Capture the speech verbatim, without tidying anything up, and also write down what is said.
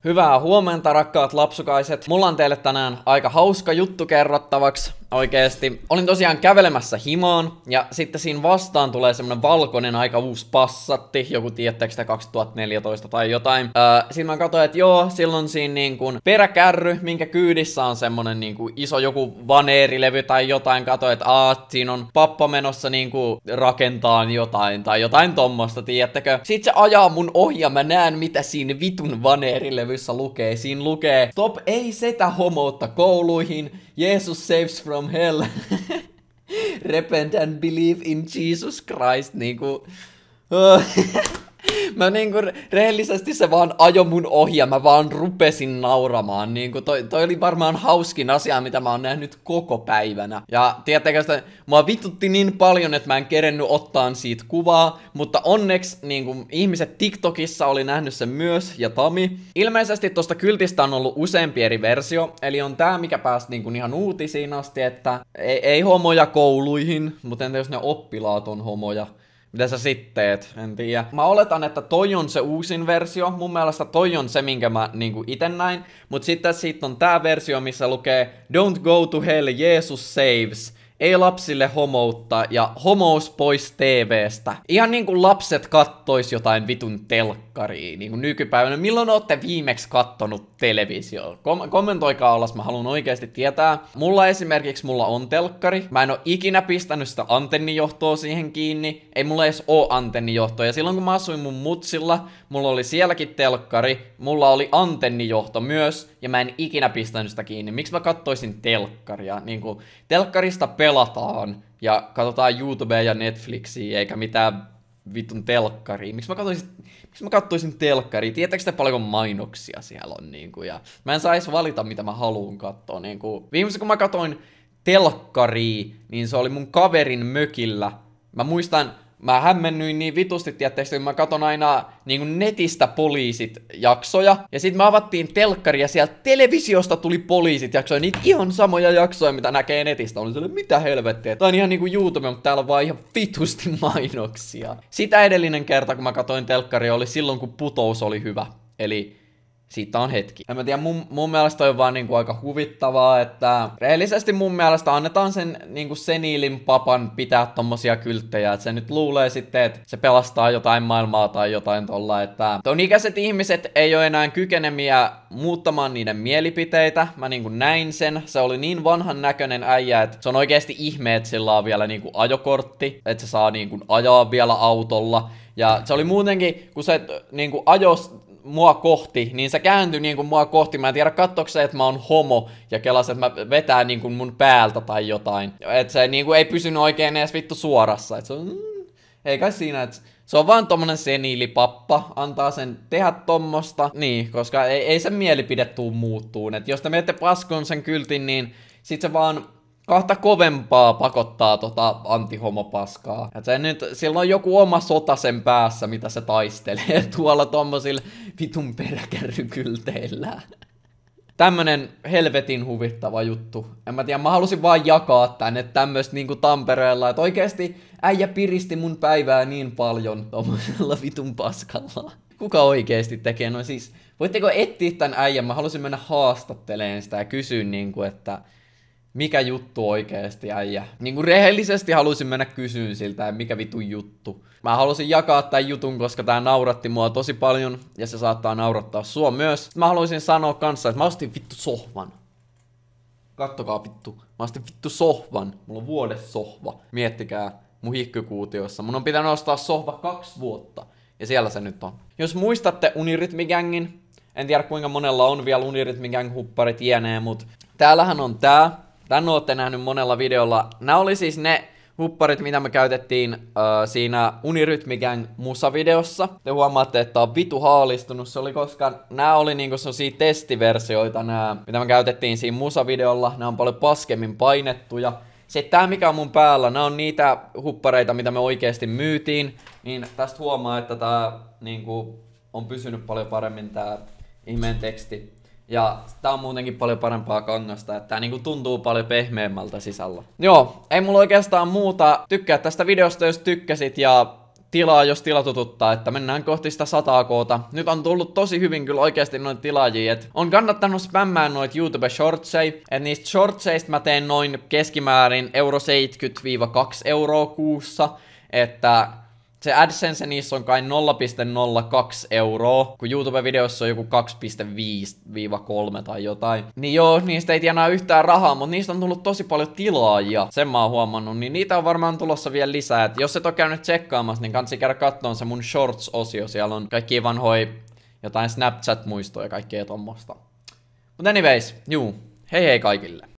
Hyvää huomenta, rakkaat lapsukaiset. Mulla on teille tänään aika hauska juttu kerrottavaksi. Oikeesti. Olin tosiaan kävelemässä himaan, ja sitten siinä vastaan tulee semmonen valkoinen aika uusi Passatti, joku tiedättekö sitä kaksituhattaneljätoista tai jotain. Öö, sitten mä katsoin, että joo, silloin siinä niin kuin peräkärry, minkä kyydissä on semmonen niin kuin iso joku vaneerilevy tai jotain. Katsoin, että aah, siinä on pappa menossa niin kuin rakentaan jotain tai jotain tommosta, tiedättekö. Sitten se ajaa mun ohi ja mä näen, mitä siinä vitun vaneerilevyssä lukee. Siinä lukee, stop, ei setä homoutta kouluihin, Jesus saves from hell. Repent and believe in Jesus Christ. Niinku. Mä niinku rehellisesti se vaan ajo mun ohi ja mä vaan rupesin nauramaan. Niinku toi, toi oli varmaan hauskin asia, mitä mä oon nähnyt koko päivänä. Ja tiedättekö sitä, mua vitutti niin paljon, että mä en kerennyt ottaa siitä kuvaa. Mutta onneksi niinku, ihmiset TikTokissa oli nähnyt sen myös, ja Tami. Ilmeisesti tosta kyltistä on ollut useampi eri versio. Eli on tää, mikä pääsi niinku ihan uutisiin asti, että ei, ei homoja kouluihin. Mutta entä jos ne oppilaat on homoja? Mitä sä sit teet? En tiedä. Mä oletan, että toi on se uusin versio. Mun mielestä toi on se, minkä mä niinku ite näin. Mut sitten siitä on tää versio, missä lukee Don't go to hell, Jesus saves. Ei lapsille homoutta ja homous pois T V:stä. Ihan niinku lapset kattois jotain vitun telkkaria niinku nykypäivänä. Milloin ootte viimeksi kattonut televisio? Kom- kommentoikaa alas, mä haluan oikeasti tietää. Mulla esimerkiksi mulla on telkkari. Mä en oo ikinä pistänyt sitä antennijohtoa siihen kiinni. Ei mulla edes oo antennijohtoa. Ja silloin kun mä asuin mun mutsilla, mulla oli sielläkin telkkari. Mulla oli antennijohto myös. Ja mä en ikinä pistänyt sitä kiinni. Miksi mä kattoisin telkkaria? Niinku, telkkarista pelataan ja katsotaan YouTubea ja Netflixiä eikä mitään vitun telkkaria. Miksi mä katsoisin, miksi mä katsoisin telkkaria? Tiedättekö te paljonko mainoksia siellä on? Niinku, ja mä en sais valita, mitä mä haluun katsoa. Niinku, viimeisen kun mä katsoin telkkaria, niin se oli mun kaverin mökillä. Mä muistan, mä hämmennyin niin vitusti, tiedättekö, kun mä katon aina niin netistä poliisit jaksoja. Ja sit me avattiin telkkari ja sieltä televisiosta tuli poliisit jaksoja. Niitä ihan samoja jaksoja, mitä näkee netistä. Oli sellainen, mitä helvettiä. Tää on ihan niinku YouTube, mutta täällä on vaan ihan vitusti mainoksia. Sitä edellinen kerta, kun mä katoin telkkaria, oli silloin, kun Putous oli hyvä. Eli siitä on hetki. En mä tiedä, mun, mun mielestä on vaan niinku aika huvittavaa, että rehellisesti mun mielestä annetaan sen niinku seniilin papan pitää tommosia kylttejä, että se nyt luulee sitten, että se pelastaa jotain maailmaa tai jotain tolla, että ton ikäiset ihmiset ei ole enää kykenemiä muuttamaan niiden mielipiteitä. Mä niinku näin sen, se oli niin vanhan näköinen äijä, että se on oikeasti ihme, että sillä on vielä niinku ajokortti, että se saa niinku ajaa vielä autolla. Ja se oli muutenkin, kun se niinku ajos mua kohti, niin se kääntyi niinku mua kohti. Mä en tiedä, katsoiko se, että mä oon homo ja kelasi, että mä vetään niinku mun päältä tai jotain. Että se niinku ei pysynyt oikein edes vittu suorassa. Et se on, mm, ei kai siinä, että se on vaan tommonen seniilipappa, antaa sen tehdä tommosta. Niin, koska ei, ei sen mielipide tuu muuttuun. Et jos te menette paskoon sen kyltin, niin sit se vaan kahta kovempaa pakottaa tota antihomopaskaa. Et se nyt, sillä on joku oma sota sen päässä, mitä se taistelee tuolla tommosilla vitun peräkärrykylteillä. Tämmönen helvetin huvittava juttu. En mä tiedä, mä halusin vaan jakaa tänne tämmöstä niinku Tampereella, että oikeesti äijä piristi mun päivää niin paljon tommosella vitun paskalla. Kuka oikeesti tekee noin? Siis, voitteko etsiä tän äijän? Mä halusin mennä haastatteleen sitä ja kysyä niinku, että mikä juttu oikeesti äijä? Niinku rehellisesti halusin mennä kysyyn siltä, mikä vitun juttu. Mä halusin jakaa tämän jutun, koska tää nauratti mua tosi paljon, ja se saattaa naurattaa sua myös. Mä haluaisin sanoa kanssa, että mä ostin vittu sohvan. Kattokaa vittu. Mä ostin vittu sohvan. Mulla on vuodessohva. Miettikää mun hikkykuutiossa. Mun on pitänyt ostaa sohva kaksi vuotta. Ja siellä se nyt on. Jos muistatte Unirytmigängin, en tiedä kuinka monella on vielä Unirytmigang-hupparit jänee, mut täällähän on tää. Tän ootte nähnyt monella videolla. Nämä oli siis ne hupparit, mitä me käytettiin uh, siinä Unirytmigang musavideossa. Te huomaatte, että on vitu haalistunut. Se oli, koska nämä oli niinku sellaisia testiversioita, nää, mitä me käytettiin siinä musavideolla. Nämä on paljon paskemmin painettuja. Sitten tää, mikä on mun päällä, nämä on niitä huppareita, mitä me oikeasti myytiin. Niin tästä huomaa, että tää niinku on pysynyt paljon paremmin tää ihmeen teksti. Ja tää on muutenkin paljon parempaa kangasta, että tää niinku tuntuu paljon pehmeämmältä sisällä. Joo, ei mulla oikeastaan muuta. Tykkää tästä videosta, jos tykkäsit, ja tilaa, jos tila tututtaa, että mennään kohti sitä sataa koota. Nyt on tullut tosi hyvin kyllä oikeasti noita tilaajia, että on kannattanut spämmää noita YouTube shortsei, että niistä shortseista mä teen noin keskimäärin euro seitsemänkymmentä kaksi euroa kuussa, että se AdSense niissä on kai nolla pilkku nolla kaksi euroa, kun YouTube-videossa on joku kaksi pilkku viisi kolme tai jotain. Niin joo, niistä ei tienaa yhtään rahaa, mutta niistä on tullut tosi paljon tilaajia. Sen mä oon huomannut, niin niitä on varmaan tulossa vielä lisää. Et jos et ole käynyt tsekkaamassa, niin kannattaa käydä katsomaan se mun Shorts-osio. Siellä on kaikkia vanhoja jotain Snapchat-muistoja ja kaikkea tommosta. Mutta anyways, juu, hei hei kaikille.